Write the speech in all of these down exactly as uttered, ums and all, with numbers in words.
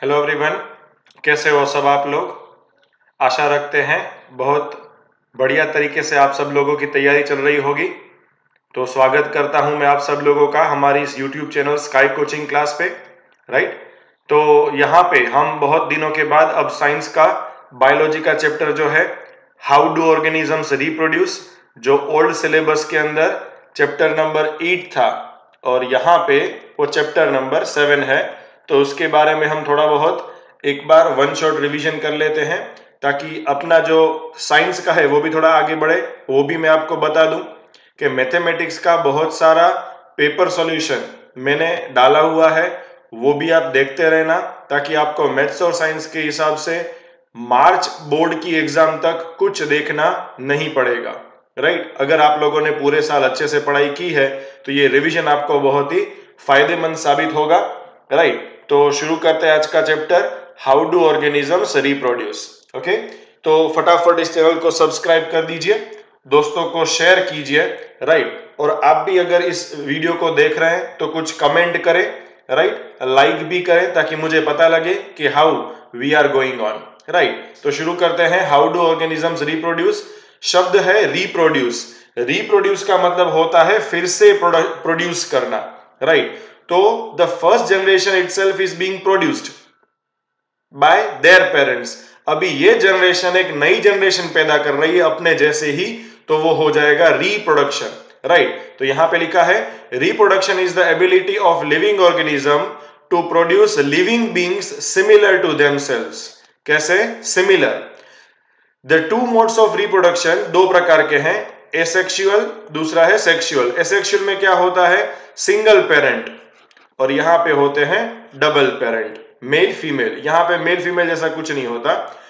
Hello everyone, कैसे हो सब आप लोग। आशा रखते हैं बहुत बढ़िया तरीके से आप सब लोगों की तैयारी चल रही होगी। तो स्वागत करता हूं मैं आप सब लोगों का हमारी इस YouTube channel sky coaching class पे। राइट, तो यहाँ पे हम बहुत दिनों के बाद अब साइंस का बायोलॉजी का चैप्टर जो है हाउ डू ऑर्गेनिजम्स रिप्रोड्यूस, जो ओल्ड सिलेबस के अंदर चैप्टर नंबर एट था और यहाँ पे वो चैप्टर नंबर सेवन है, तो उसके बारे में हम थोड़ा बहुत एक बार वन शॉट रिवीजन कर लेते हैं ताकि अपना जो साइंस का है वो भी थोड़ा आगे बढ़े। वो भी मैं आपको बता दूं कि मैथमेटिक्स का बहुत सारा पेपर सॉल्यूशन मैंने डाला हुआ है, वो भी आप देखते रहना ताकि आपको मैथ्स और साइंस के हिसाब से मार्च बोर्ड की एग्जाम तक कुछ देखना नहीं पड़ेगा। राइट, अगर आप लोगों ने पूरे साल अच्छे से पढ़ाई की है तो ये रिवीजन आपको बहुत ही फायदेमंद साबित होगा। राइट, तो शुरू करते हैं आज का chapter how do organisms reproduce. Okay, तो फटाफट इस चैनल को सब्सक्राइब कर दीजिए, दोस्तों को शेयर कीजिए। राइट, और आप भी अगर इस वीडियो को देख रहे हैं तो कुछ कमेंट करें, राइट, लाइक भी करें ताकि मुझे पता लगे कि how we are going on. Right, तो शुरू करते हैं हाउ डू ऑर्गेनिजम्स रिप्रोड्यूस। शब्द है रिप्रोड्यूस। रिप्रोड्यूस का मतलब होता है फिर से प्रोड्यूस करना। राइट, तो the first generation itself is being produced by their parents. अभी ये जनरेशन एक नई जनरेशन पैदा कर रही है अपने जैसे ही, तो वो हो जाएगा रिप्रोडक्शन। राइट, तो यहां पे लिखा है reproduction is the ability of living organism to produce living beings similar to themselves. कैसे similar? The two modes of reproduction दो प्रकार के हैं, एसेक्सुअल, दूसरा है सेक्सुअल। एसेक्सुअल में क्या होता है? सिंगल पेरेंट, और यहां पे होते हैं डबल पेरेंट, मेल फीमेल। यहां पे मेल फीमेल जैसा कुछ नहीं होता।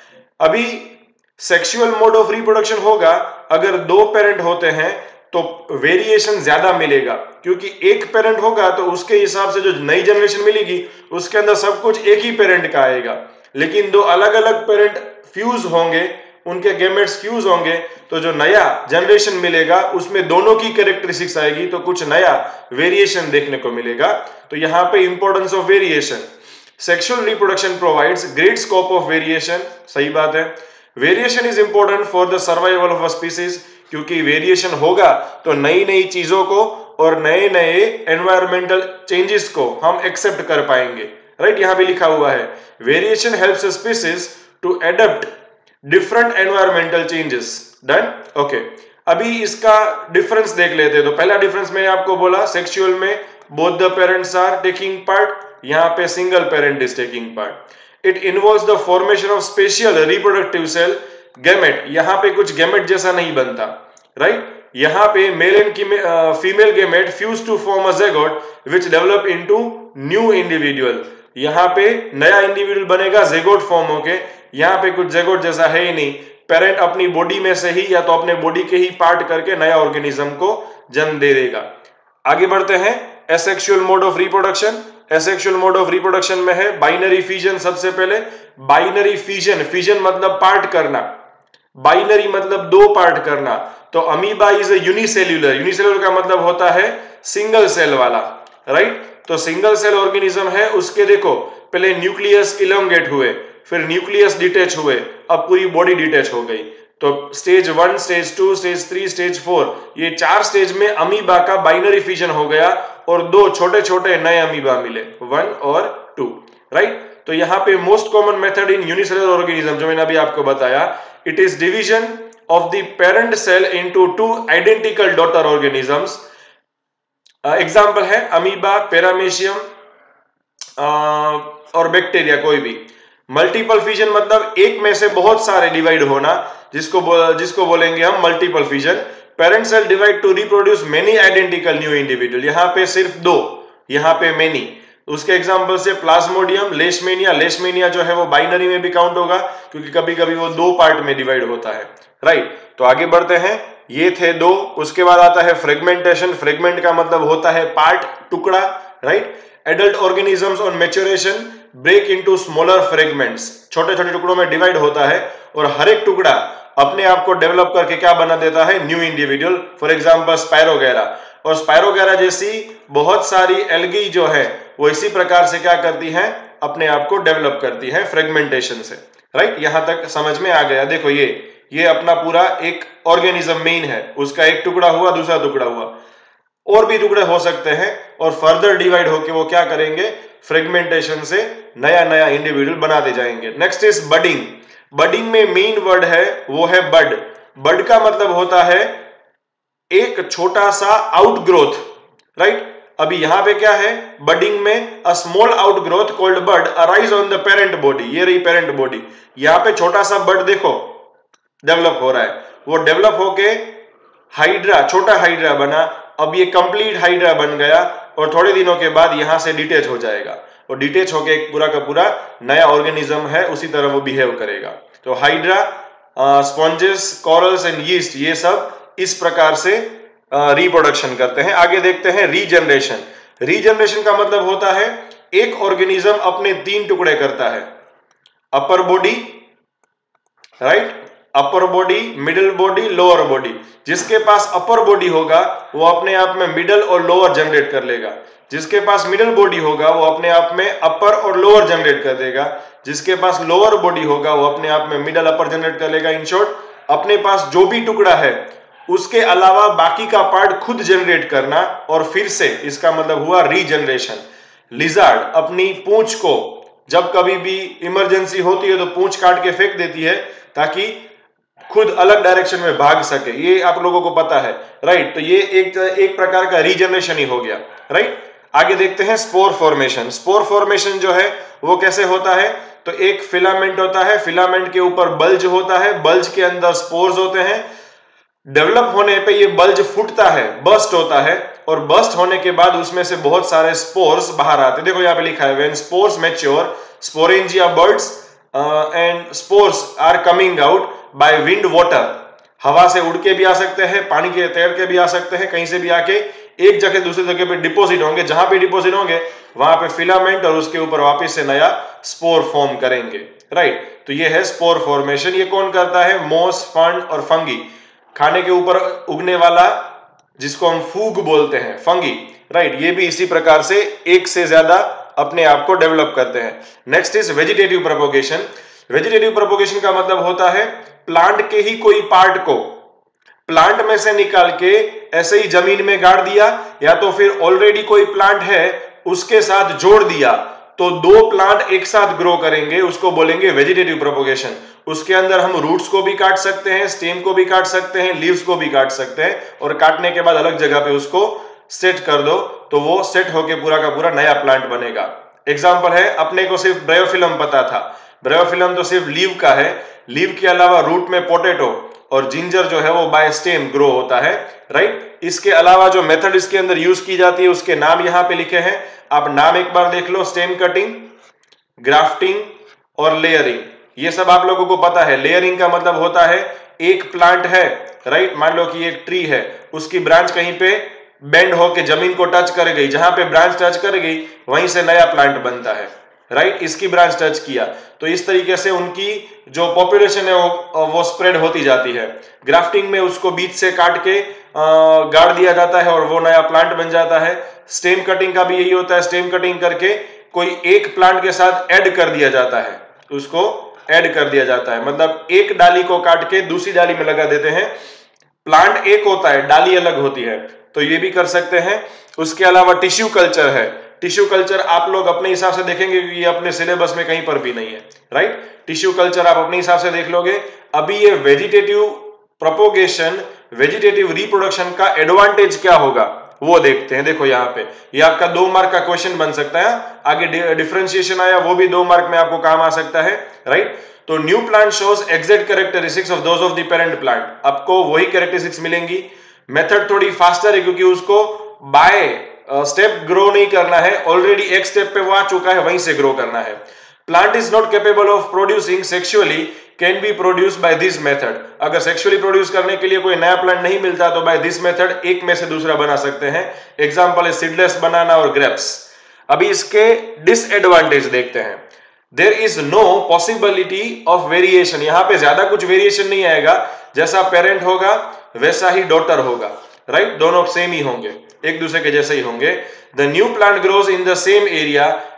अभी सेक्सुअल मोड ऑफ रिप्रोडक्शन होगा अगर दो पेरेंट होते हैं तो वेरिएशन ज्यादा मिलेगा, क्योंकि एक पेरेंट होगा तो उसके हिसाब से जो नई जनरेशन मिलेगी उसके अंदर सब कुछ एक ही पेरेंट का आएगा। लेकिन दो अलग अलग पेरेंट फ्यूज होंगे, उनके गैमेट्स फ्यूज होंगे, तो जो नया जनरेशन मिलेगा उसमें दोनों की कैरेक्टरिस्टिक्स आएगी, तो कुछ नया वेरिएशन देखने को मिलेगा। तो यहां पे importance of variation. Sexual reproduction provides great scope of variation, सही बात है। Variation is important for the survival of a species, क्योंकि वेरिएशन होगा तो नई नई चीजों को और नए नए एनवायरमेंटल चेंजेस को हम एक्सेप्ट कर पाएंगे। राइट, यहां भी लिखा हुआ है variation helps species to adapt different environmental changes. Done, okay. अभी इसका डिफरेंस देख लेते हैं। तो पहला डिफरेंस मैंने आपको बोला, सेक्सुअल में both the parents are taking part, यहां पे single parent is taking part. It involves the formation of special reproductive cell gamete. यहां पे कुछ गैमेट जैसा नहीं बनता। राइट, यहां पे male and female gamete fuse to form a zygote which develop into new individual. यहां पे नया इंडिविजुअल बनेगा ज़ैगोट फॉर्म होके। यहां पे कुछ ज़ैगोट जैसा है ही नहीं, पेरेंट अपनी बॉडी में से ही या तो अपने बॉडी के ही पार्ट करके नया ऑर्गेनिज्म को जन्म दे देगा। आगे बढ़ते हैं, asexual mode of reproduction. Asexual mode of reproduction में है बाइनरी फिजन। सबसे पहले बाइनरी फिजन, फिजन मतलब पार्ट करना, बाइनरी मतलब दो पार्ट करना। तो amoeba is a unicellular. Unicellular का मतलब होता है सिंगल सेल वाला। राइट, तो सिंगल सेल ऑर्गेनिज्म है, उसके देखो पहले न्यूक्लियस इलोंगेट हुए, फिर न्यूक्लियस डिटेच हुए, अब पूरी बॉडी डिटेच हो गई। तो stage one, stage two, stage three, stage four, ये चार स्टेज में अमीबा का बाइनरी फिजन हो गया और दो छोटे छोटे नए अमीबा मिले, वन और टू। राइट, तो यहां पे most common method in unicellular organism जो मैंने अभी आपको बताया, it is division of the parent cell into two identical daughter organisms. Example है अमीबा, पैरामीशियम और बैक्टीरिया, कोई भी। मल्टीपल फिजन मतलब एक में से बहुत सारे डिवाइड होना, जिसको बो, जिसको बोलेंगे हम multiple fission. Parent cell divide to reproduce many identical new individual. यहां पे सिर्फ दो, यहां पे मेनी। उसके एग्जांपल से प्लाज्मोडियम, लेशमेनिया। लेशमेनिया जो है वो बाइनरी में भी काउंट होगा क्योंकि कभी कभी वो दो पार्ट में डिवाइड होता है। राइट, तो आगे बढ़ते हैं। ये थे दो। उसके बाद आता है फ्रेगमेंटेशन। फ्रेगमेंट का मतलब होता है पार्ट, टुकड़ा। Right, adult organisms on maturation break into smaller fragments. छोटे छोटे टुकड़ों में डिवाइड होता है और हर एक टुकड़ा अपने आप को डेवलप करके क्या बना देता है? New individual. For example spirogyra. और स्पायरोगैरा जैसी बहुत सारी एल्गी जो है वो इसी प्रकार से क्या करती हैं? अपने आप को डेवलप करती है फ्रेगमेंटेशन से, राइट। यहां तक समझ में आ गया। देखो ये ये अपना पूरा एक ऑर्गेनिज्म मेन है, उसका एक टुकड़ा हुआ, दूसरा टुकड़ा हुआ, और भी टुकड़े हो सकते हैं, और फर्दर डिवाइड होके वो क्या करेंगे, फ्रेगमेंटेशन से नया नया इंडिविजुअल बनाते जाएंगे। Next is budding. बडिंग में मेन वर्ड है वो है बड। बड का मतलब होता है एक छोटा सा आउटग्रोथ, राइट। अभी यहां पे क्या है, बडिंग में a small outgrowth called bud arise on the parent body. ये रही पेरेंट बॉडी, यहां पे छोटा सा बड देखो डेवलप हो रहा है, वो डेवलप होके हाइड्रा, छोटा हाइड्रा बना, अब ये कंप्लीट हाइड्रा बन गया, और थोड़े दिनों के बाद यहां से डिटेच हो जाएगा, और डिटेच होके एक पूरा का पूरा नया ऑर्गेनिज्म है, उसी तरह वो बिहेव करेगा। तो hydra, sponges, corals and yeast, ये सब इस प्रकार से रिप्रोडक्शन करते हैं। आगे देखते हैं रीजनरेशन। रीजनरेशन का मतलब होता है एक ऑर्गेनिज्म अपने तीन टुकड़े करता है, upper body, right, upper body, middle body, lower body. जिसके पास अपर बॉडी होगा वो अपने आप में मिडिल और लोअर जनरेट कर लेगा, जिसके पास मिडिल बॉडी होगा वो अपने आप में अपर और लोअर जनरेट कर देगा, जिसके पास लोअर बॉडी होगा वो अपने आप में मिडिल अपर जनरेट कर लेगा। इन शॉर्ट, अपने पास जो भी टुकड़ा है उसके अलावा बाकी का पार्ट खुद जनरेट करना, और फिर से इसका मतलब हुआ रीजनरेशन। लिजार्ड अपनी पूंछ को जब कभी भी इमरजेंसी होती है तो पूंछ काट के फेंक देती है ताकि खुद अलग डायरेक्शन में भाग सके, ये आप लोगों को पता है, राइट। तो ये एक एक प्रकार का रीजनरेशन ही हो गया, राइट। आगे देखते हैं स्पोर फॉर्मेशन। स्पोर फॉर्मेशन जो है वो कैसे होता है, तो एक फिलामेंट होता है, फिलामेंट के ऊपर बल्ज होता है, बल्ज के अंदर स्पोर्स होते हैं। डेवलप होने पे ये बल्ज फूटता है, बर्स्ट होता है, और बर्स्ट होने के बाद उसमें से बहुत सारे स्पोर्स बाहर आते हैं। देखो यहाँ पे लिखा है when spores mature sporangia bursts and spores are coming out by wind water. हवा से उड़ के भी आ सकते हैं, पानी के तैर के भी आ सकते हैं, कहीं से भी आके एक जगह दूसरी जगह पे डिपोजिट होंगे। जहां पे डिपोजिट होंगे वहां पे फिलामेंट और उसके ऊपर वापस से नया स्पोर फॉर्म करेंगे, राइट। तो ये है स्पोर फॉर्मेशन। ये कौन करता है, मोस, फंड और फंगी। खाने के ऊपर उगने वाला जिसको हम फूग बोलते हैं, फंगी, राइट। ये भी इसी प्रकार से एक से ज्यादा अपने आप को डेवलप करते हैं। Next is vegetative propagation. Vegetative propagation का मतलब होता है प्लांट के ही कोई पार्ट को प्लांट में से निकाल के ऐसे ही जमीन में गाड़ दिया, या तो फिर ऑलरेडी कोई प्लांट है उसके साथ जोड़ दिया, तो दो प्लांट एक साथ ग्रो करेंगे, उसको बोलेंगे वेजिटेटिव प्रोपोगेशन। उसके अंदर हम रूट्स को भी काट सकते हैं, स्टेम को भी काट सकते हैं, लीव्स को भी काट सकते हैं, और काटने के बाद अलग जगह पे उसको सेट कर दो तो वो सेट होके पूरा का पूरा नया प्लांट बनेगा। एग्जांपल है, अपने को सिर्फ ब्रायोफिलम पता था, ब्रायोफिलम तो सिर्फ लीव का है, लीव के अलावा रूट में पोटैटो और जिंजर जो है वो बाय स्टेम ग्रो होता है, राइट। इसके अलावा जो मेथड इसके अंदर यूज की जाती है उसके नाम यहां पे लिखे हैं, आप नाम एक बार देख लो, स्टेम कटिंग, ग्राफ्टिंग और लेयरिंग। ये सब आप लोगों को पता है। लेयरिंग का मतलब होता है एक प्लांट है, राइट, मान लो कि एक ट्री है, उसकी ब्रांच कहीं पे बेंड होके जमीन को टच कर गई, जहां पे ब्रांच टच कर गई वहीं से नया प्लांट बनता है, राइट। इसकी ब्रांच टच किया तो इस तरीके से उनकी जो पॉपुलेशन है वो वो स्प्रेड होती जाती है। ग्राफ्टिंग में उसको बीच से काट के गाड़ दिया जाता है और वो नया प्लांट बन जाता है। स्टेम कटिंग का भी यही होता है, स्टेम कटिंग करके कोई एक प्लांट के साथ ऐड कर दिया जाता है, उसको ऐड कर दिया जाता है, मतलब एक डाली को काट के दूसरी डाली में लगा देते हैं। प्लांट एक होता है, डाली अलग होती है, तो ये भी कर सकते हैं। उसके अलावा टिश्यू कल्चर है। टिश्यू कल्चर आप लोग अपने हिसाब से देखेंगे कि ये अपने सिलेबस में कहीं पर भी नहीं है, राइट। टिश्यू कल्चर आप अपने हिसाब से देख लोगे। अभी ये वेजिटेटिव प्रोपोगेशन, वेजिटेटिव रिप्रोडक्शन का एडवांटेज क्या होगा वो देखते हैं। देखो यहाँ पे ये यह आपका दो मार्क का क्वेश्चन बन सकता है। आगे डिफरेंशिएशन आया, वो भी दो मार्क में आपको काम आ सकता है, राइट। तो new plant shows exact characteristics of those of the parent plant. आपको वही कैरेक्टरिस्टिक्स मिलेंगी। मेथड थोड़ी फास्टर है क्योंकि उसको बाय स्टेप ग्रो नहीं करना है, ऑलरेडी एक स्टेप पे वो आ चुका है, वहीं से ग्रो करना है। Plant is not capable of producing sexually can be produce by this method. अगर सेक्सुअली प्रोड्यूस करने के लिए कोई नया प्लांट नहीं मिलता तो बाय दिस मेथड एक में से दूसरा बना सकते हैं। एग्जांपल है सीडलेस बनाना और ग्रेप्स। अभी इसके डिसएडवांटेज देखते हैं। There is no possibility of variation. यहां पे ज्यादा कुछ वेरिएशन नहीं आएगा, जैसा पेरेंट होगा वैसा ही डॉटर होगा, राइट। दोनों सेम ही होंगे, एक दूसरे के जैसे ही होंगे। The new plant grows in the same area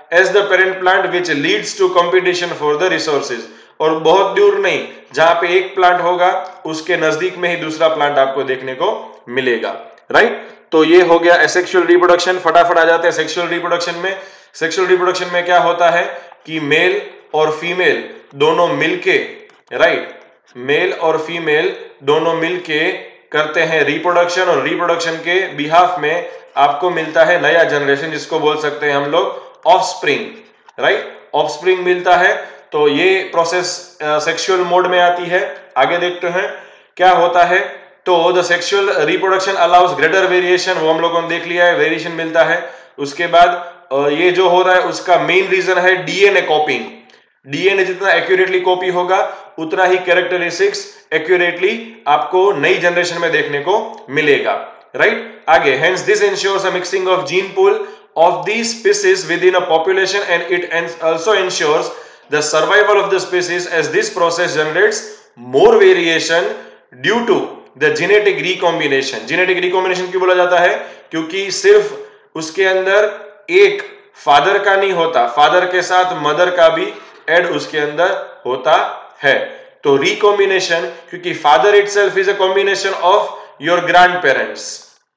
as the parent plant which leads to competition for the resources. और बहुत दूर नहीं, जहां पे एक प्लांट होगा उसके नजदीक में ही दूसरा प्लांट आपको देखने को मिलेगा, राइट। तो ये हो गया एसेक्सुअल रिप्रोडक्शन। फटाफट आ जाते हैं सेक्सुअल रिप्रोडक्शन में। सेक्सुअल रिप्रोडक्शन में क्या होता है कि मेल और फीमेल दोनों मिलके, राइट, मेल और फीमेल दोनों मिलके करते हैं रिप्रोडक्शन, और रिप्रोडक्शन के बिहाफ में आपको मिलता है नया जनरेशन, जिसको बोल सकते हैं हम लोग ऑफस्प्रिंग, राइट, ऑफस्प्रिंग मिलता है। तो ये प्रोसेस सेक्सुअल मोड में आती है। आगे देखते हैं क्या होता है। तो the sexual reproduction allows greater variation, वो हम लोगों ने देख लिया है, वेरिएशन मिलता है। उसके बाद ये जो हो रहा है उसका मेन रीजन है डीएनए कॉपिंग। डीएनए जितना एक्यूरेटली कॉपी होगा उतना ही कैरेक्टरिस्टिक्स एक्यूरेटली आपको नई जनरेशन में देखने को मिलेगा, राइट। आगे, hence this ensures a mixing of gene pool of these species within a population and it also ensures the survival of the species as this process generates more variation due to the genetic recombination. Genetic recombination क्यों बोला जाता है? क्योंकि सिर्फ उसके अंदर एक father का नहीं होता, फादर के साथ मदर का भी एड उसके अंदर होता है। तो रिकॉम्बिनेशन, क्योंकि father itself is a combination of your grand parents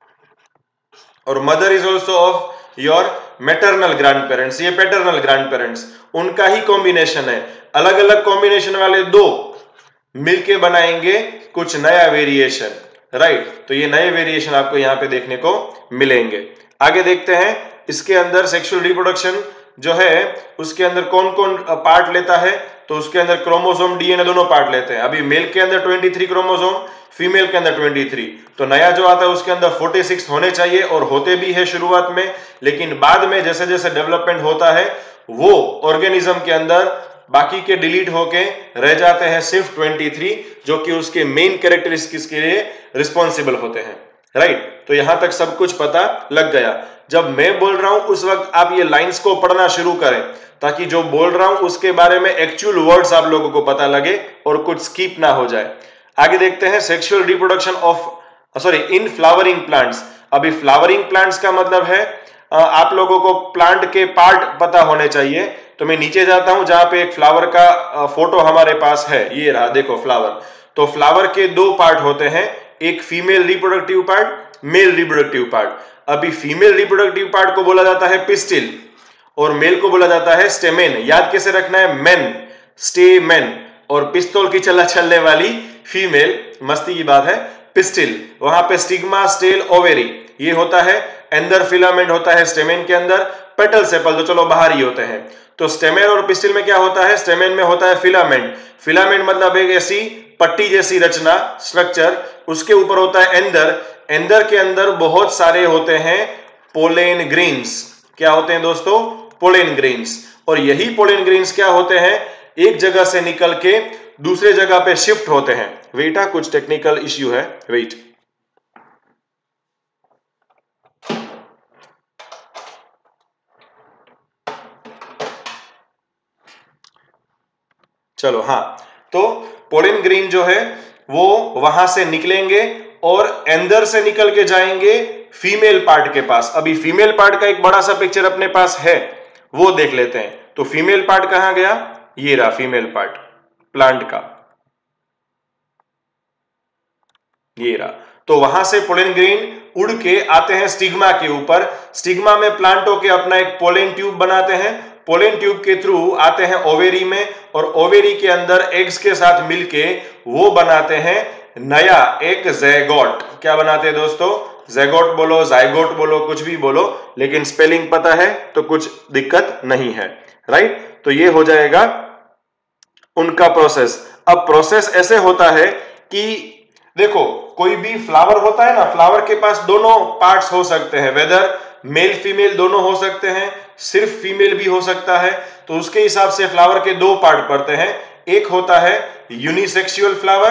और mother is also of your maternal grand parents, ये पैटर्नल ग्रैंड पेरेंट्स, उनका ही कॉम्बिनेशन है। अलग अलग कॉम्बिनेशन वाले दो मिलके बनाएंगे कुछ नया वेरिएशन, राइट। तो ये नए वेरिएशन आपको यहां पे देखने को मिलेंगे। आगे देखते हैं इसके अंदर सेक्सुअल रिप्रोडक्शन जो है उसके अंदर कौन कौन पार्ट लेता है। तो उसके अंदर क्रोमोसोम, डीएनए दोनों पार्ट लेते हैं। अभी मेल के अंदर तेईस क्रोमोसोम, फीमेल के अंदर तेईस। तो नया जो आता है उसके अंदर छियालीस होने चाहिए और होते भी है शुरुआत में, लेकिन बाद में जैसे जैसे डेवलपमेंट होता है वो ऑर्गेनिज्म के अंदर बाकी के डिलीट होके रह जाते हैं सिर्फ तेईस, जो कि उसके मेन कैरेक्टरिस्टिक्स के लिए रिस्पॉन्सिबल होते हैं, राइट। तो यहां तक सब कुछ पता लग गया। जब मैं बोल रहा हूं उस वक्त आप ये लाइंस को पढ़ना शुरू करें, ताकि जो बोल रहा हूं उसके बारे में एक्चुअल वर्ड्स आप लोगों को पता लगे और कुछ स्किप ना हो जाए। आगे देखते हैं sexual reproduction of sorry in flowering plants. अभी फ्लावरिंग प्लांट्स का मतलब है आप लोगों को प्लांट के पार्ट पता होने चाहिए। तो मैं नीचे जाता हूं जहां पे एक फ्लावर का फोटो हमारे पास है, ये रहा, देखो फ्लावर। तो फ्लावर के दो पार्ट होते हैं, एक female reproductive part, male reproductive part. अभी फीमेल रिप्रोडक्टिव पार्ट को बोला जाता है पिस्टिल और मेल को बोला जाता है स्टेमेन। याद कैसे रखना है? मेन, स्टेमेन, और पिस्तौल की चला चलने वाली फीमेल, मस्ती की बात है, पिस्टिल। वहां पे स्टिग्मा, स्टेल, ओवेरी ये होता है। अंदर फिलामेंट होता है स्टेमेन के अंदर, पेटल सेपल तो चलो बाहर ही होते हैं। तो स्टेमेन और पिस्टिल में क्या होता है? स्टेमेन में होता है फिलामेंट। फिलामेंट मतलब एक ऐसी पट्टी जैसी रचना, स्ट्रक्चर, उसके ऊपर होता है एंदर। एंदर के अंदर बहुत सारे होते हैं पोलेन ग्रेन्स। क्या होते हैं दोस्तों? Pollen grains. और यही पोलेन ग्रेन्स क्या होते हैं? एक जगह से निकल के दूसरे जगह पे शिफ्ट होते हैं। वेट, कुछ टेक्निकल इश्यू है, वेट। चलो, हाँ, तो पोलेन ग्रेन जो है वो वहां से निकलेंगे और एंदर से निकल के जाएंगे फीमेल पार्ट के पास। अभी फीमेल पार्ट का एक बड़ा सा पिक्चर अपने पास है, वो देख लेते हैं। तो फीमेल पार्ट कहां गया? ये रहा फीमेल पार्ट प्लांट का, ये रहा। तो वहां से पोलेन ग्रेन उड़ के आते हैं स्टिग्मा के ऊपर। स्टिग्मा में प्लांटों के अपना एक पोलेन ट्यूब बनाते हैं। पोलेन ट्यूब के थ्रू आते हैं ओवेरी में, और ओवेरी के अंदर एग्स के साथ मिलके वो बनाते हैं नया एक ज़ैगोट। क्या बनाते हैं दोस्तों? ज़ैगोट बोलो, ज़ाइगोट बोलो, कुछ भी बोलो, लेकिन स्पेलिंग पता है तो कुछ दिक्कत नहीं है, राइट। तो ये हो जाएगा उनका प्रोसेस। अब प्रोसेस ऐसे होता है कि देखो, कोई भी फ्लावर होता है ना, फ्लावर के पास दोनों पार्ट्स हो सकते हैं, वेदर मेल फीमेल दोनों हो सकते हैं, सिर्फ फीमेल भी हो सकता है। तो उसके हिसाब से फ्लावर के दो पार्ट पड़ते हैं। एक होता है यूनिसेक्सुअल फ्लावर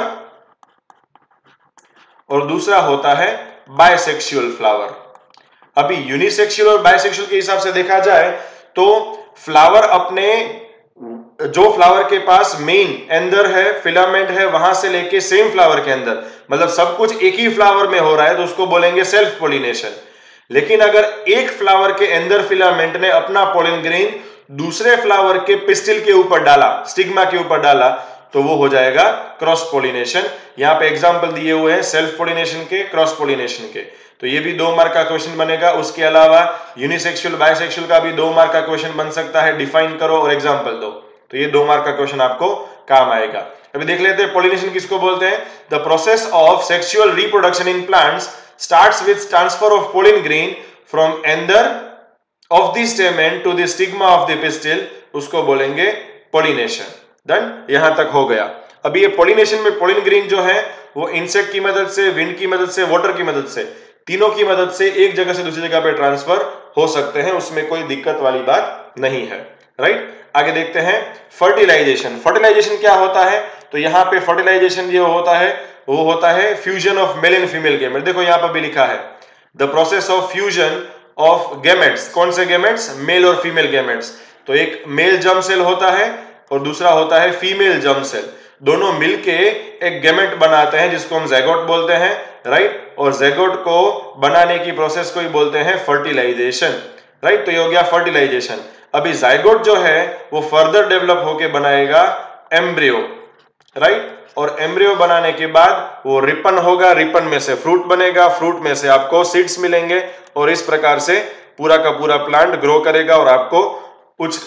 और दूसरा होता है बायसेक्सुअल फ्लावर। अभी यूनिसेक्सुअल और बायसेक्सुअल के हिसाब से देखा जाए तो फ्लावर अपने, जो फ्लावर के पास मेन एंदर है, फिलामेंट है, वहां से लेके सेम फ्लावर के अंदर, मतलब सब कुछ एक ही फ्लावर में हो रहा है, तो उसको बोलेंगे सेल्फ पोलिनेशन। लेकिन अगर एक फ्लावर के अंदर फिलामेंट ने अपना पोलन ग्रेन दूसरे फ्लावर के पिस्टिल के ऊपर डाला, स्टिग्मा के ऊपर डाला, तो वो हो जाएगा क्रॉस पोलिनेशन। यहां पे एग्जांपल दिए हुए हैं सेल्फ पोलिनेशन के, क्रॉस पोलिनेशन के, तो ये भी दो मार्क का क्वेश्चन बनेगा। उसके अलावा यूनिसेक्सुअल बायसेक्सुअल का भी दो मार्क का क्वेश्चन बन सकता है, डिफाइन करो और एग्जांपल दो, तो ये दो मार्क का क्वेश्चन आपको काम आएगा। अभी देख लेते हैं पोलिनेशन किसको बोलते हैं। The process of sexual reproduction in plants starts with transfer of pollen grain from anther of the stamen to the stigma of the pistil, उसको बोलेंगे पोलिनेशन। डन, यहां तक हो गया। अभी ये पोलिनेशन में पोलिन ग्रेन जो है वो इंसेक्ट की मदद से, विंड की मदद से, वाटर की मदद से, तीनों की मदद से एक जगह से दूसरी जगह पे ट्रांसफर हो सकते हैं, उसमें कोई दिक्कत वाली बात नहीं है, राइट। आगे देखते हैं फर्टिलाइजेशन। फर्टिलाइजेशन क्या होता है, तो यहां पे फर्टिलाइजेशन जो होता है वो होता है fusion of male and female gamete. देखो यहां पर भी लिखा है the process of fusion of gametes. कौन से गैमेट्स, मेल और फीमेल गैमेट्स। तो एक मेल जर्म सेल होता है और दूसरा होता है फीमेल जर्म सेल, दोनों मिलके एक गैमेट बनाते हैं जिसको हम ज़ैगोट बोलते हैं, राइट। और ज़ैगोट को बनाने की प्रोसेस को ही बोलते हैं फर्टिलाइजेशन, राइट। तो ये हो गया फर्टिलाइजेशन। अभी ज़ाइगोट जो है वो फर्दर डेवलप होके बनाएगा एम्ब्रियो, राइट। और एम्ब्रियो बनाने के बाद वो रिपन होगा, रिपन में से फ्रूट बनेगा, फ्रूट में से आपको सीड्स मिलेंगे और इस प्रकार से पूरा का पूरा प्लांट ग्रो करेगा और आपको कुछ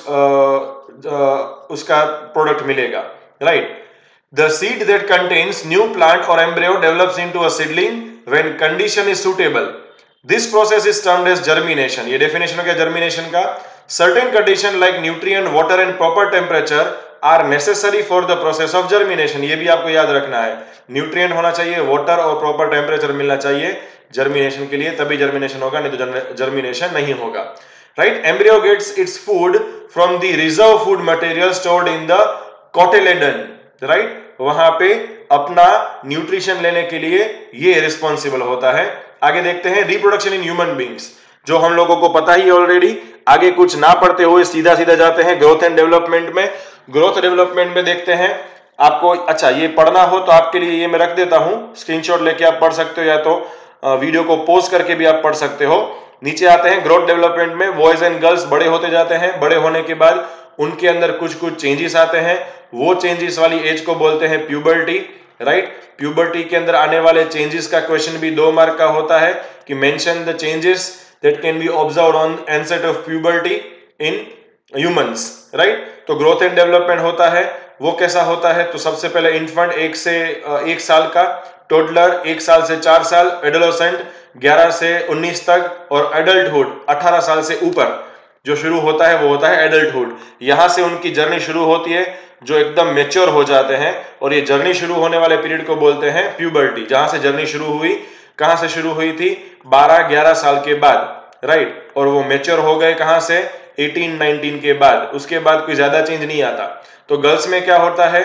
उसका प्रोडक्ट मिलेगा, right. The seed that contains new plant or embryo develops into a seedling when condition is suitable. This process is termed as germination. ये definition हो गया germination का। Certain condition like nutrient, water and proper temperature are necessary for the process of germination. ये भी आपको याद रखना है, nutrient होना चाहिए, water और proper temperature मिलना चाहिए germination के लिए, तभी germination होगा, नहीं तो germination नहीं होगा, right? Embryo gets its food from the reserve food material stored in the cotyledon, right? वहां पे अपना न्यूट्रिशन लेने के लिए ये रिस्पॉन्सिबल होता है। आगे देखते हैं रिप्रोडक्शन इन ह्यूमन बींग्स, जो हम लोगों को पता ही ऑलरेडी। आगे कुछ ना पढ़ते हुए सीधा सीधा जाते हैं ग्रोथ एंड डेवलपमेंट में। ग्रोथ डेवलपमेंट में देखते हैं आपको, अच्छा ये पढ़ना हो तो आपके लिए ये मैं रख देता हूं, स्क्रीनशॉट लेके आप पढ़ सकते हो या तो वीडियो को पॉज करके भी आप पढ़ सकते हो। नीचे आते हैं ग्रोथ डेवलपमेंट में, बॉयज एंड गर्ल्स बड़े होते जाते हैं, बड़े होने के बाद उनके अंदर कुछ कुछ चेंजेस आते हैं, वो चेंजेस वाली एज को बोलते हैं प्यूबर्टी, राइट। प्यूबर्टी के अंदर आने वाले चेंजेस का क्वेश्चन भी दो मार्क का होता है कि mention the changes that can be observed on onset of puberty in humans, right. तो ग्रोथ एंड डेवलपमेंट होता है, वो कैसा होता है, तो सबसे पहले इन्फेंट एक से एक साल का, टोडलर एक साल से चार साल, एडोलेसेंट ग्यारह से उन्नीस तक और एडल्टहुड अठारह साल से ऊपर जो शुरू होता है वो होता है एडल्टहुड। यहां से उनकी जर्नी शुरू होती है जो एकदम मेच्योर हो जाते हैं, और ये जर्नी शुरू होने वाले पीरियड को बोलते हैं प्यूबर्टी। जहां से जर्नी शुरू हुई, कहां से शुरू हुई थी, बारह ग्यारह साल के बाद, राइट। और वो मेच्योर हो गए कहां से, अठारह उन्नीस के बाद, उसके बाद कोई ज्यादा चेंज नहीं आता। तो गर्ल्स में क्या होता है,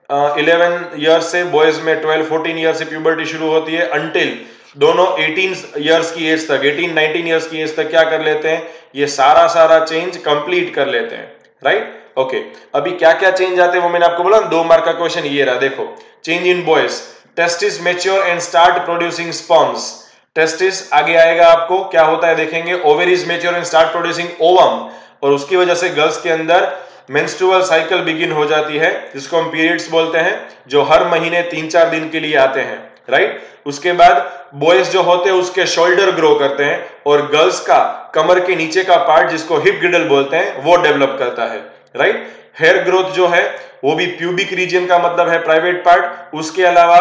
इलेवन ईयर्स से, बॉयज में ट्वेल्व फोर्टीन ईयर से प्यूबर्टी शुरू होती है, अंटिल दोनों अठारह इयर्स की एज तक, अठारह उन्नीस इयर्स की एज तक क्या कर लेते हैं, ये सारा सारा चेंज कंप्लीट कर लेते हैं, राइट। Okay okay. अभी क्या क्या चेंज आते हैं वो मैंने आपको बोला, दो मार्क का क्वेश्चन ये रहा। देखो change in boys, testis mature and start producing sperms. Testis आगे आएगा आपको क्या होता है देखेंगे, ovaries mature and start producing ovum, और उसकी वजह से गर्ल्स के अंदर मेंस्ट्रुअल साइकिल बिगिन हो जाती है, जिसको हम पीरियड्स बोलते हैं, जो हर महीने तीन चार दिन के लिए आते हैं, राइट। उसके बाद बॉयज जो होते हैं उसके शोल्डर ग्रो करते हैं, और गर्ल्स का कमर के नीचे का पार्ट जिसको हिप गिडल बोलते हैं वो डेवलप करता है, राइट। हेयर ग्रोथ जो है वो भी प्यूबिक रीजन का मतलब है प्राइवेट पार्ट। उसके अलावा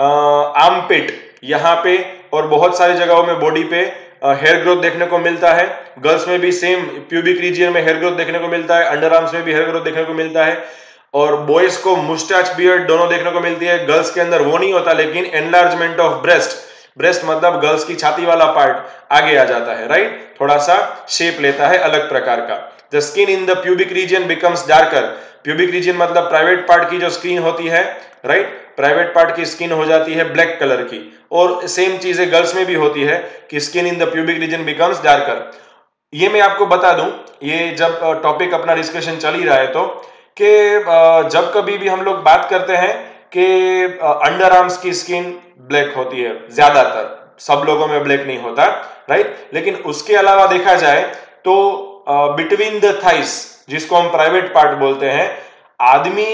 आर्मपिट यहाँ पे और बहुत सारी जगहों में बॉडी पे हेयर ग्रोथ देखने को मिलता है। गर्ल्स में भी सेम प्यूबिक रीजन में हेयर ग्रोथ देखने को मिलता है, अंडर आर्म्स में भी हेयर ग्रोथ देखने को मिलता है, और बॉयज को मुस्टैच बियर्ड दोनों देखने को मिलती है। गर्ल्स के अंदर वो नहीं होता, लेकिन एनलार्जमेंट ऑफ ब्रेस्ट, ब्रेस्ट मतलब गर्ल्स की छाती वाला पार्ट आगे आ जाता है, राइट, थोड़ा सा शेप लेता है अलग प्रकार का। The skin in the pubic region becomes darker. Pubic region मतलब प्राइवेट पार्ट की जो स्किन होती है, राइट, प्राइवेट पार्ट की स्किन हो जाती है ब्लैक कलर की, और सेम चीजें गर्ल्स में भी होती है कि skin in the pubic region becomes darker. ये मैं आपको बता दूं, ये जब टॉपिक अपना डिस्कशन चल ही रहा है, तो कि जब कभी भी हम लोग बात करते हैं कि अंडर आर्म्स की स्किन ब्लैक होती है, ज्यादातर, सब लोगों में ब्लैक नहीं होता, राइट। लेकिन उसके अलावा देखा जाए तो बिटवीन द थाइस, जिसको हम प्राइवेट पार्ट बोलते हैं, आदमी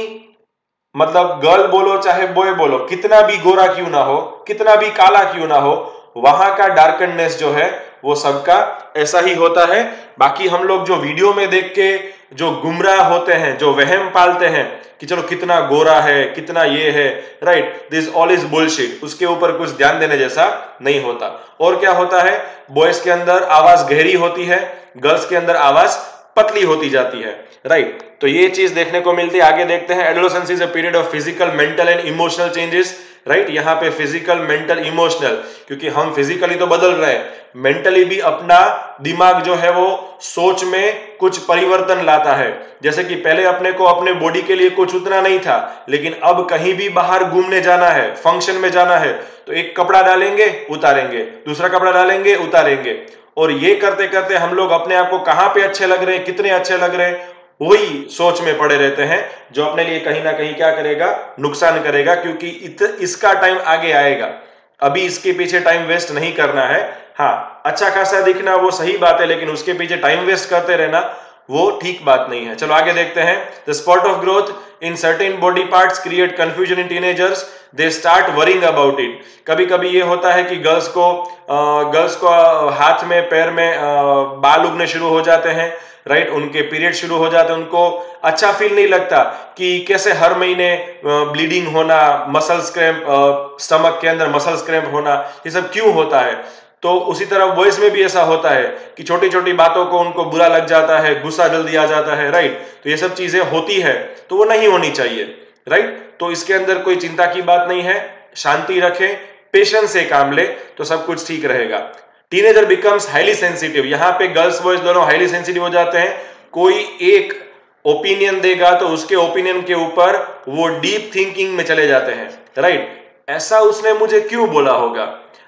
मतलब गर्ल बोलो चाहे बॉय बोलो, कितना भी गोरा क्यों ना हो, कितना भी काला क्यों ना हो, वहां का डार्कनेस जो है वो सबका ऐसा ही होता है। बाकी हम लोग जो वीडियो में देख के जो गुमराह होते हैं, जो वहम पालते हैं कि चलो कितना गोरा है, कितना ये है, right, this all is bullshit, उसके ऊपर कुछ ध्यान देने जैसा नहीं होता। और क्या होता है, बॉयज के अंदर आवाज गहरी होती है, गर्ल्स के अंदर आवाज पतली होती जाती है, राइट। तो ये चीज देखने को मिलती है। आगे देखते हैं, adolescence is a period of physical, mental and emotional changes, right. यहाँ पे फिजिकल, मेंटल, इमोशनल, क्योंकि हम फिजिकली तो बदल रहे हैं, मेंटली भी अपना दिमाग जो है वो सोच में कुछ परिवर्तन लाता है। जैसे कि पहले अपने को अपने बॉडी के लिए कुछ उतना नहीं था, लेकिन अब कहीं भी बाहर घूमने जाना है, फंक्शन में जाना है, तो एक कपड़ा डालेंगे उतारेंगे, दूसरा कपड़ा डालेंगे उतारेंगे, और ये करते करते हम लोग अपने आप को कहां पे अच्छे लग रहे हैं, कितने अच्छे लग रहे हैं, वही सोच में पड़े रहते हैं, जो अपने लिए कहीं ना कहीं क्या करेगा, नुकसान करेगा, क्योंकि इत, इसका टाइम आगे आएगा। अभी इसके पीछे टाइम वेस्ट नहीं करना है। हाँ, अच्छा खासा दिखना वो सही बात है, लेकिन उसके पीछे टाइम वेस्ट करते रहना वो ठीक बात नहीं है। चलो आगे देखते हैं। The spot of growth in certain body parts create confusion in teenagers, they start worrying about it. कभी कभी ये होता है कि गर्ल्स को गर्ल्स को हाथ में, पैर में आ, बाल उगने शुरू हो जाते हैं, राइट, उनके पीरियड शुरू हो जाते हैं, उनको अच्छा फील नहीं लगता कि कैसे हर महीने ब्लीडिंग होना, मसल्स क्रैम्प, स्टमक के अंदर मसल्स क्रैम्प होना, ये सब क्यों होता है। तो उसी तरह वॉइस में भी ऐसा होता है कि छोटी छोटी बातों को उनको बुरा लग जाता है, गुस्सा जल्दी आ जाता है, राइट। तो ये सब चीजें होती है, तो वो नहीं होनी चाहिए, राइट। तो इसके अंदर कोई चिंता की बात नहीं है, शांति रखें, पेशेंस से काम ले तो सब कुछ ठीक रहेगा। टीनेजर बिकम्स हाईली सेंसिटिव, यहाँ पे गर्ल्स बॉयज दोनों हाईली सेंसिटिव हो जाते हैं। कोई एक ओपिनियन देगा तो उसके ओपिनियन के ऊपर वो डीप थिंकिंग में चले जाते हैं, राइट। ऐसा उसने मुझे क्यों बोला होगा,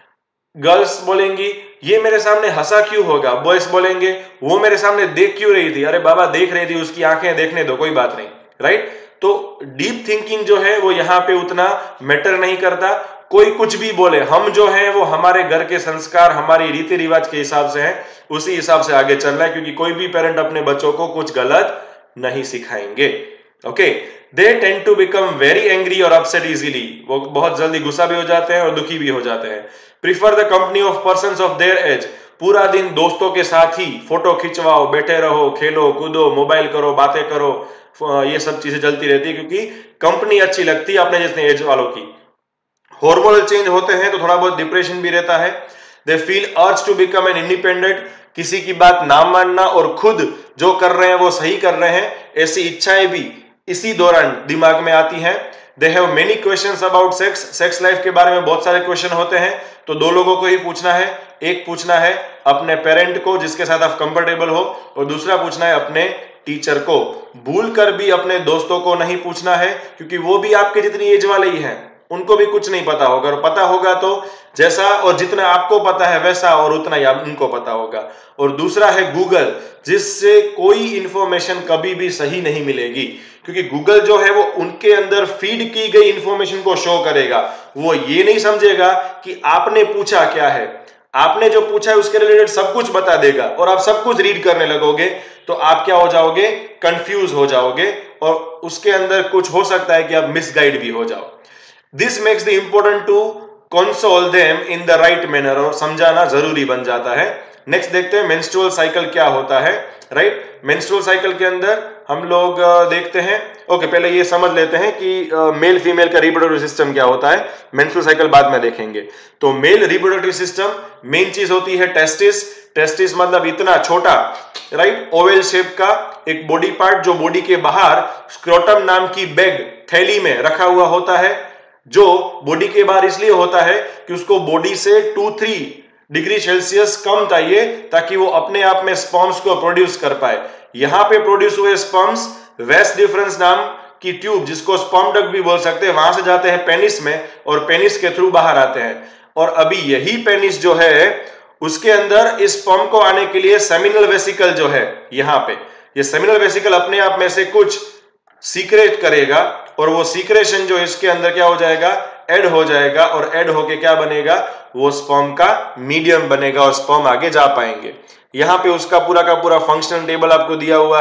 गर्ल्स बोलेंगी ये मेरे सामने हंसा क्यों होगा, बॉयज बोलेंगे वो मेरे सामने देख क्यों रही थी, अरे बाबा देख रही थी, उसकी आंखें देखने दो, कोई बात नहीं, राइट। तो डीप थिंकिंग जो है वो यहाँ पे उतना मैटर नहीं करता। कोई कुछ भी बोले, हम जो है वो हमारे घर के संस्कार, हमारी रीति रिवाज के हिसाब से है, उसी हिसाब से आगे चल रहा है, क्योंकि कोई भी पेरेंट अपने बच्चों को कुछ गलत नहीं सिखाएंगे। Okay, they tend to become very angry और अपसेट इजीली, वो बहुत जल्दी गुस्सा भी हो जाते हैं और दुखी भी हो जाते हैं। Prefer the company of persons of their age, पूरा दिन दोस्तों के साथ ही फोटो खिंचवाओ, बैठे रहो, खेलो कूदो, मोबाइल करो, बातें करो, ये सब चीजें चलती रहती है, क्योंकि कंपनी अच्छी लगती है अपने जितने एज वालों की। हार्मोनल चेंज होते हैं तो थोड़ा बहुत डिप्रेशन भी रहता है। They feel urge to become an independent, किसी की बात ना मानना और खुद जो कर रहे हैं वो सही कर रहे हैं, ऐसी इच्छाएं भी इसी दौरान दिमाग में आती हैं। They have many questions about sex, sex life के बारे में बहुत सारे क्वेश्चन होते हैं, तो दो लोगों को ही पूछना है, एक पूछना है अपने पेरेंट को जिसके साथ आप कंफर्टेबल हो, और दूसरा पूछना है अपने टीचर को। भूल कर भी अपने दोस्तों को नहीं पूछना है, क्योंकि वो भी आपके जितनी एज वाले ही हैं, उनको भी कुछ नहीं पता होगा, और पता होगा तो जैसा और जितना आपको पता है वैसा और उतना ही उनको पता होगा। और दूसरा है गूगल, जिससे कोई इंफॉर्मेशन कभी भी सही नहीं मिलेगी, क्योंकि गूगल जो है वो उनके अंदर फीड की गई इंफॉर्मेशन को शो करेगा, वो ये नहीं समझेगा कि आपने पूछा क्या है। आपने जो पूछा है उसके रिलेटेड सब कुछ बता देगा, और आप सब कुछ रीड करने लगोगे तो आप क्या हो जाओगे, कंफ्यूज हो जाओगे, और उसके अंदर कुछ हो सकता है कि आप मिसगाइड भी हो जाओ। This makes the important to console them in the right manner, और समझाना जरूरी बन जाता है। नेक्स्ट देखते हैं मेंस्ट्रुअल साइकिल क्या होता है, राइट। मेंस्ट्रुअल साइकिल के अंदर हम लोग देखते हैं, ओके पहले ये समझ लेते हैं कि मेल फीमेल का रिप्रोडक्टिव सिस्टम क्या होता है, मेंस्ट्रुअल साइकिल बाद में देखेंगे। तो मेल रिप्रोडक्टिव सिस्टम मेन चीज होती है टेस्टिस। टेस्टिस मतलब इतना छोटा, राइट, ओवल शेप का एक बॉडी पार्ट, जो बॉडी के बाहर स्क्रोटम नाम की बैग, थैली में रखा हुआ होता है, जो बॉडी के बाहर इसलिए होता है कि उसको बॉडी से टू थ्री डिग्री सेल्सियस कम चाहिए, ताकि वो अपने आप में स्पर्म्स को प्रोड्यूस कर पाए। यहां पे प्रोड्यूस हुए स्पर्म्स वेस्ट डिफरेंस नाम की ट्यूब, जिसको स्पर्म डक्ट भी बोल सकते हैं, वहां से जाते हैं पेनिस में, और पेनिस के थ्रू बाहर आते हैं। और अभी यही पेनिस जो है उसके अंदर इस स्पर्म को आने के लिए सेमिनल वेसिकल जो है, यहाँ पे ये सेमिनल वेसिकल अपने आप में से कुछ सीक्रेट करेगा, और वो सीक्रेशन जो इसके अंदर क्या हो जाएगा, ऐड हो जाएगा, और ऐड होके क्या बनेगा, वो स्पर्म का मीडियम बनेगा और स्पर्म आगे जा पाएंगे। यहाँ पे उसका पूरा का पूरा फंक्शनल टेबल आपको दिया हुआ है,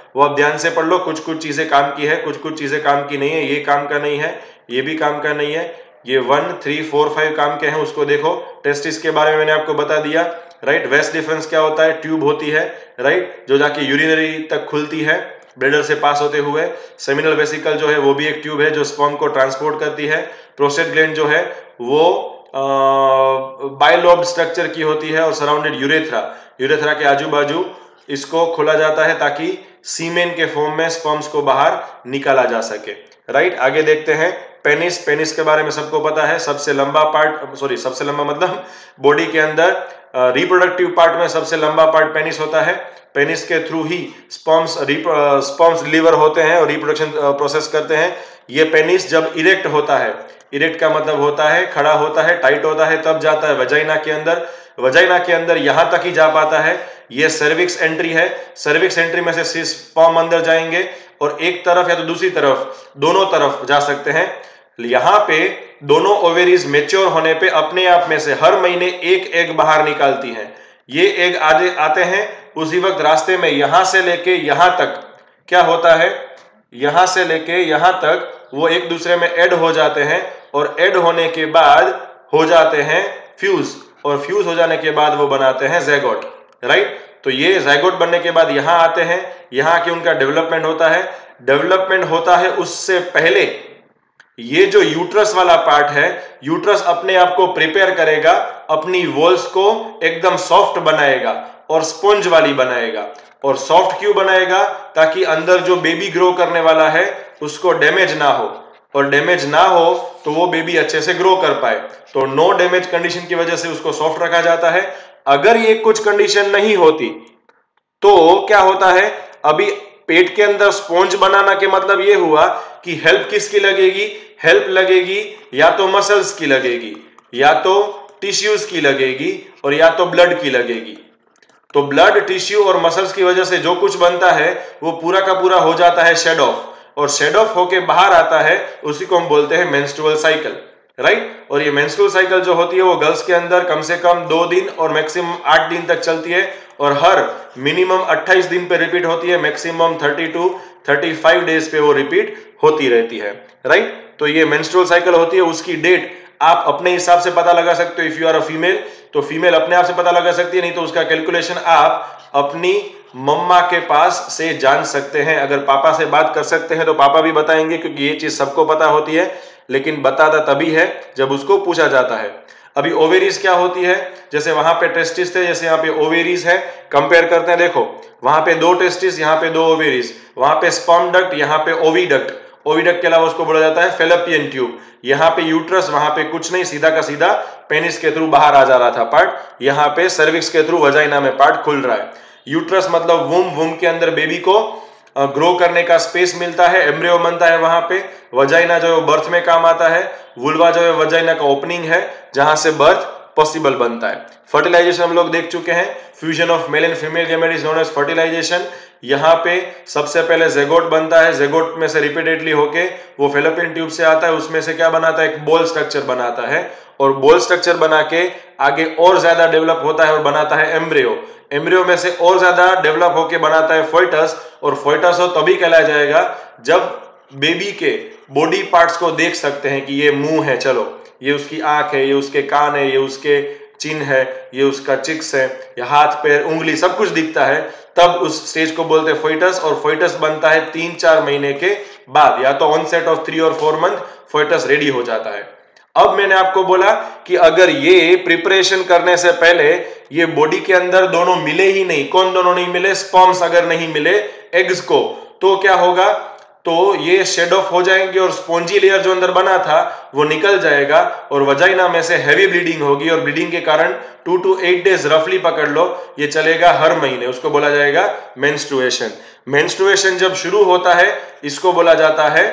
वो आप ध्यान से पढ़ लो। कुछ कुछ चीजें काम की है, कुछ कुछ चीजें काम की नहीं है। ये काम का नहीं है, ये भी काम का नहीं है, ये वन थ्री फोर फाइव काम के हैं, उसको देखो। टेस्टिस के बारे में मैंने आपको बता दिया, राइट। वेस्ट डिफरेंस क्या होता है? ट्यूब होती है, राइट, जो जाके यूरिनरी तक खुलती है ब्लेडर से पास होते हुए। सेमिनल वेसिकल जो है वो भी एक ट्यूब है जो स्पर्म को ट्रांसपोर्ट करती है। प्रोस्टेट ग्लैंड जो है वो बाइलोब्ड स्ट्रक्चर की होती है और सराउंडेड यूरेथ्रा, यूरेथ्रा के आजू बाजू इसको खोला जाता है ताकि सीमेन के फॉर्म में स्पर्म्स को बाहर निकाला जा सके, राइट। आगे देखते हैं पेनिस। पेनिस के बारे में सबको पता है, सबसे लंबा पार्ट, सॉरी सबसे लंबा मतलब बॉडी के अंदर रिप्रोडक्टिव पार्ट में सबसे लंबा पार्ट पेनिस होता है। पेनिस के थ्रू ही स्पर्म्स स्पर्म्स डिलीवर होते हैं और रिप्रोडक्शन प्रोसेस करते हैं। ये पेनिस जब इरेक्ट होता है, इरेक्ट का मतलब होता है खड़ा होता है, टाइट होता है, तब जाता है वजाइना के अंदर। वजाइना के अंदर यहां तक ही जा पाता है। ये सर्विक्स एंट्री है, सर्विक्स एंट्री में से स्पर्म अंदर जाएंगे और एक तरफ या तो दूसरी तरफ, दोनों तरफ जा सकते हैं। यहां पे दोनों ओवेरीज मेच्योर होने पे अपने आप में से हर महीने एक एग बाहर निकालती हैं। ये एग आगे आते हैं, उसी वक्त रास्ते में यहां से लेके यहां तक क्या होता है, यहां से लेके यहां तक वो एक दूसरे में ऐड हो जाते हैं और ऐड होने के बाद हो जाते हैं फ्यूज, और फ्यूज हो जाने के बाद वो बनाते हैं ज़ैगोट, राइट। तो ये ज़ैगोट बनने के बाद यहां आते हैं, यहां के उनका डेवलपमेंट होता है। डेवलपमेंट होता है उससे पहले ये जो यूट्रस वाला पार्ट है, यूट्रस अपने आप को प्रिपेयर करेगा, अपनी वॉल्स को एकदम सॉफ्ट बनाएगा और स्पंज वाली बनाएगा। और सॉफ्ट क्यों बनाएगा? ताकि अंदर जो बेबी ग्रो करने वाला है उसको डैमेज ना हो, और डैमेज ना हो तो वो बेबी अच्छे से ग्रो कर पाए। तो नो डैमेज कंडीशन की वजह से उसको सॉफ्ट रखा जाता है। अगर ये कुछ कंडीशन नहीं होती तो क्या होता है, अभी पेट के अंदर स्पॉन्ज बनाना के मतलब ये हुआ कि हेल्प किसकी लगेगी? हेल्प लगेगी या तो मसल्स की लगेगी, या तो टिश्यूज की लगेगी, और या तो ब्लड की लगेगी। तो ब्लड, टिश्यू और मसल्स की वजह से जो कुछ बनता है वो पूरा का पूरा हो जाता है शेड ऑफ, और शेड ऑफ होके बाहर आता है, उसी को हम बोलते हैं मेंस्ट्रुअल साइकिल, राइट। और ये मेंस्ट्रुअल साइकिल जो होती है वो गर्ल्स के अंदर कम से कम दो दिन और मैक्सिमम आठ दिन तक चलती है, और हर मिनिमम अट्ठाईस दिन पे रिपीट होती है, maximum thirty two thirty five days पे वो रिपीट होती रहती है, राइट। तो ये मेंस्ट्रुअल साइकिल होती है, उसकी डेट आप अपने हिसाब से पता लगा सकते हो। If you are a female तो फीमेल अपने आप से पता लगा सकती है, नहीं तो उसका कैलकुलेशन आप अपनी मम्मा के पास से जान सकते हैं। अगर पापा से बात कर सकते हैं तो पापा भी बताएंगे, क्योंकि ये चीज सबको पता होती है, लेकिन बताता तभी है जब उसको पूछा जाता है। अभी ओवेरीज क्या होती है? जैसे वहां पे टेस्टिस थे, जैसे यहाँ पे ओवेरीज है। कंपेयर करते हैं, देखो वहां पे दो टेस्टिस, यहाँ पे दो ओवेरीज, वहां पे स्पर्म डक्ट, यहाँ पे ओविडक्ट। ओविडक्ट के अलावा उसको बोला जाता है फेलोपियन ट्यूब। यहाँ पे यूट्रस, वहां पे कुछ नहीं, सीधा का सीधा पेनिस के थ्रू बाहर आ जा रहा था पार्ट, यहाँ पे सर्विक्स के थ्रू वजाइना में पार्ट खुल रहा है। यूट्रस मतलब वुम, वुम के अंदर बेबी को ग्रो करने का स्पेस मिलता है, एम्ब्रियो बनता है वहां पे। वजाइना जो है बर्थ में काम आता है। वुल्वा जो है वजाइना का ओपनिंग है जहां से बर्थ पॉसिबल बनता है। फर्टिलाइजेशन हम लोग देख चुके हैं, fusion of male and female gamete is known as fertilisation. यहाँ पे सबसे पहले ज़ैगोट बनता है, ज़ैगोट में से रिपीटेडली होके वो फेलोपियन ट्यूब से आता है, उसमें से क्या बनाता है, एक बॉल स्ट्रक्चर बनाता है, और बॉल स्ट्रक्चर बना के आगे और ज्यादा डेवलप होता है और बनाता है एम्ब्रियो। एम्ब्रियो में से और ज्यादा डेवलप होके बनाता है फोइटस, और फोइटस हो तभी कहलाया जाएगा जब बेबी के बॉडी पार्ट्स को देख सकते हैं कि ये मुंह है, चलो ये उसकी आंख है, ये उसके कान है, ये उसके चिन्ह है, ये उसका चिक्स है, या हाथ पैर उंगली सब कुछ दिखता है, तब उस स्टेज को बोलते हैं फोइटस। और फोइटस बनता है तीन चार महीने के बाद, या तो ऑनसेट ऑफ थ्री और फोर मंथ फोइटस रेडी हो जाता है। अब मैंने आपको बोला कि अगर ये प्रिपरेशन करने से पहले ये बॉडी के अंदर दोनों मिले ही नहीं, कौन दोनों नहीं मिले, स्पर्म्स अगर नहीं मिले एग्स को, तो क्या होगा, तो ये शेड ऑफ हो जाएंगे और स्पॉन्जी लेयर जो अंदर बना था वो निकल जाएगा, और वजाइना में से हैवी ब्लीडिंग होगी, और ब्लीडिंग के कारण टू टू एट डेज रफली पकड़ लो, ये चलेगा हर महीने, उसको बोला जाएगा मेंस्ट्रुएशन। मेंस्ट्रुएशन जब शुरू होता है इसको बोला जाता है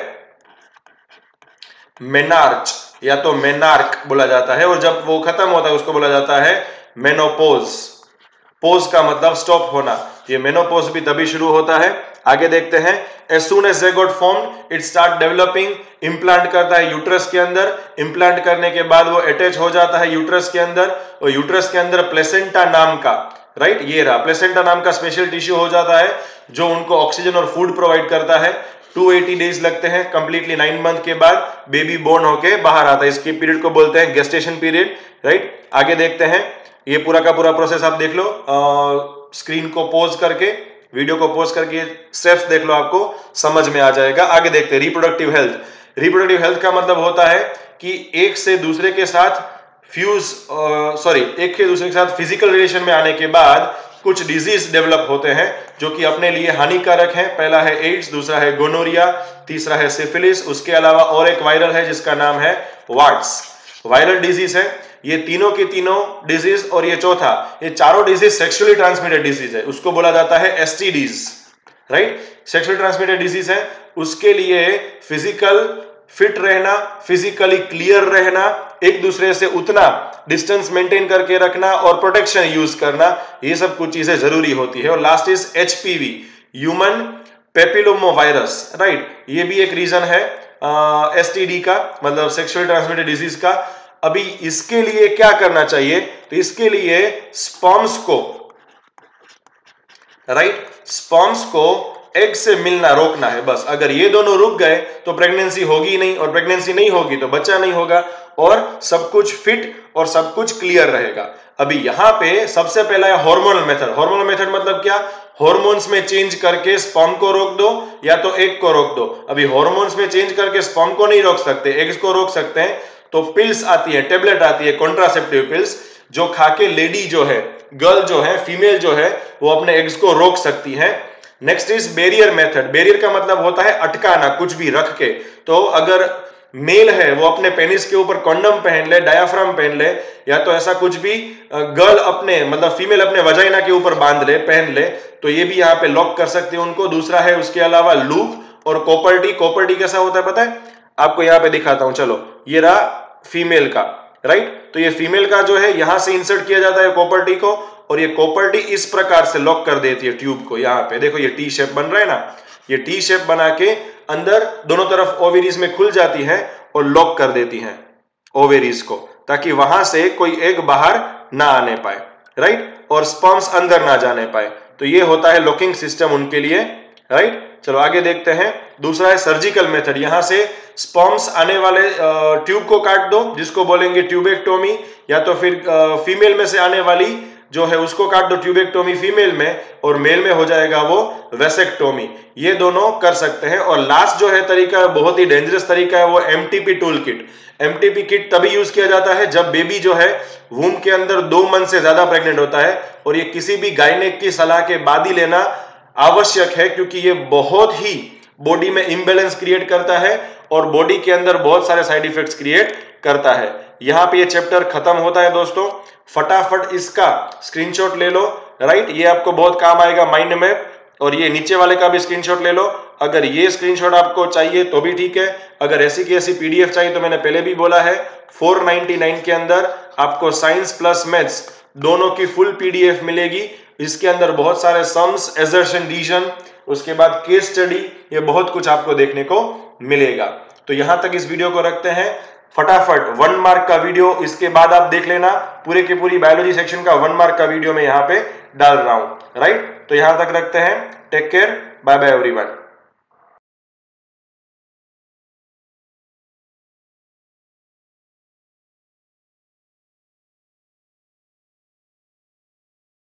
मेनार्च, या तो मेनार्क बोला जाता है, और जब वो खत्म होता है उसको बोला जाता है मेनोपोज। पोज का मतलब स्टॉप होना, ये मेनोपोज भी तभी शुरू होता है। आगे देखते हैं, as soon as zygote formed it start developing, implant करता है यूट्रस के अंदर, इंप्लांट करने के बाद वो अटैच हो जाता है यूट्रस के अंदर, और यूट्रस के अंदर प्लेसेंटा नाम का, राइट। ये रहा प्लेसेंटा नाम का स्पेशल टिश्यू हो जाता है जो उनको ऑक्सीजन और फूड प्रोवाइड करता है। दो सौ अस्सी डेज लगते हैं, कंप्लीटली नाइन मंथ के बाद बेबी बोर्न होके बाहर आता है। इसके पीरियड को बोलते हैं गेस्टेशन पीरियड, राइट। आगे देखते हैं, ये पूरा का पूरा प्रोसेस आप देख लो, आ, स्क्रीन को पॉज करके, वीडियो को पॉज करके स्टेप्स देख लो, आपको समझ में आ जाएगा। आगे देखते हैं रिप्रोडक्टिव हेल्थ। रिप्रोडक्टिव हेल्थ का मतलब होता है कि एक से दूसरे के साथ फ्यूज सॉरी एक के दूसरे के साथ फिजिकल रिलेशन में आने के बाद कुछ डिजीज डेवलप होते हैं जो कि अपने लिए हानिकारक हैं। पहला है एड्स, दूसरा है गोनोरिया, तीसरा है सिफिलिस, उसके अलावा और एक वायरल है जिसका नाम है वार्ड्स, वायरल डिजीज है। ये तीनों के तीनों डिजीज और ये चौथा, ये चारों डिजीज सेक्सुअली ट्रांसमिटेड डिजीज है, उसको बोला जाता है STDs, right. Sexually transmitted disease है, उसके लिए फिजिकल फिट रहना, फिजिकली क्लियर रहना, एक दूसरे से उतना डिस्टेंस मेंटेन करके रखना और प्रोटेक्शन यूज करना, ये सब कुछ चीजें जरूरी होती है। और last is HPV, human papillomavirus, right. ये भी एक रीजन है एसटीडी का, मतलब सेक्सुअली ट्रांसमिटेड डिजीज का। अभी इसके लिए क्या करना चाहिए, तो इसके लिए स्पर्म्स को, राइट, स्पर्म्स को एग से मिलना रोकना है बस। अगर ये दोनों रुक गए तो प्रेगनेंसी होगी नहीं, और प्रेगनेंसी नहीं होगी तो बच्चा नहीं होगा, और सब कुछ फिट और सब कुछ क्लियर रहेगा। अभी यहां पे सबसे पहला है हार्मोनल मेथड। हार्मोनल मेथड मतलब क्या, हार्मोन्स में चेंज करके स्पर्म को रोक दो या तो एग को रोक दो। अभी हार्मोन्स में चेंज करके स्पर्म को नहीं रोक सकते, एग्स को रोक सकते हैं, तो पिल्स आती है, टेबलेट आती है, कॉन्ट्रासेप्टिव पिल्स, जो खाके लेडी जो है, गर्ल जो है, फीमेल जो है, वो अपने एग्स को रोक सकती है। Next is barrier method. Barrier का मतलब होता है अटकाना, कुछ भी रख के। तो अगर मेल है वो अपने पेनिस के ऊपर कॉन्डम पहन ले, डायाफ्राम पहन ले, या तो ऐसा कुछ भी गर्ल अपने मतलब फीमेल अपने वजाइना के ऊपर बांध ले, पहन ले, तो ये भी यहाँ पे लॉक कर सकते हैं उनको। दूसरा है उसके अलावा लूप और कॉपर टी। कॉपर टी कैसा होता है पता है आपको, यहाँ पे दिखाता हूं, चलो। ये रहा फीमेल का, राइट। तो ये फीमेल का जो है यहां से इंसर्ट किया जाता है कॉपर टी को, और ये कॉपर टी इस प्रकार से लॉक कर देती है ट्यूब को। यहाँ पे देखो ये टी शेप बन रहा है ना, ये टी शेप बना के अंदर दोनों तरफ ओवेरीज में खुल जाती है और लॉक कर देती है ओवेरीज को, ताकि वहां से कोई एग बाहर ना आने पाए, राइट, और स्पर्म्स अंदर ना जाने पाए। तो ये होता है लॉकिंग सिस्टम उनके लिए, राइट। चलो आगे देखते हैं। दूसरा है सर्जिकल मेथड। यहां से स्पर्म्स आने वाले ट्यूब को काट दो, जिसको बोलेंगे ट्यूबेक्टोमी, या तो फिर फीमेल में से आने वाली जो है उसको काट दो, ट्यूबेक्टोमी फीमेल में, और मेल में हो जाएगा वो वेसेक्टोमी। ये दोनों कर सकते हैं। और लास्ट जो है तरीका, बहुत ही डेंजरस तरीका है, वो MTP tool kit. MTP kit तभी यूज किया जाता है जब बेबी जो है वूम के अंदर दो मंथ से ज्यादा प्रेग्नेंट होता है, और ये किसी भी गायनेक की सलाह के बाद ही लेना आवश्यक है, क्योंकि ये बहुत ही बॉडी में इम्बैलेंस क्रिएट करता है और बॉडी के अंदर बहुत सारे साइड इफेक्ट्स क्रिएट करता है। यहां पे ये चैप्टर खत्म होता है दोस्तों। फटाफट इसका स्क्रीनशॉट ले लो, राइट, ये आपको बहुत काम आएगा माइंड मैप। और ये नीचे वाले का भी स्क्रीनशॉट ले लो। अगर ये स्क्रीनशॉट आपको चाहिए तो भी ठीक है, अगर ऐसी की ऐसी पीडीएफ चाहिए तो मैंने पहले भी बोला है, फोर नाइनटी नाइन के अंदर आपको साइंस प्लस मैथ्स दोनों की फुल पीडीएफ मिलेगी। इसके अंदर बहुत सारे सम्स, एजर्शन, डिवीजन, उसके बाद केस स्टडी, ये बहुत कुछ आपको देखने को मिलेगा। तो यहां तक इस वीडियो को रखते हैं। फटाफट वन मार्क का वीडियो इसके बाद आप देख लेना, पूरे की पूरी बायोलॉजी सेक्शन का वन मार्क का वीडियो मैं यहाँ पे डाल रहा हूं, राइट। तो यहां तक रखते हैं। Take care, bye bye everyone.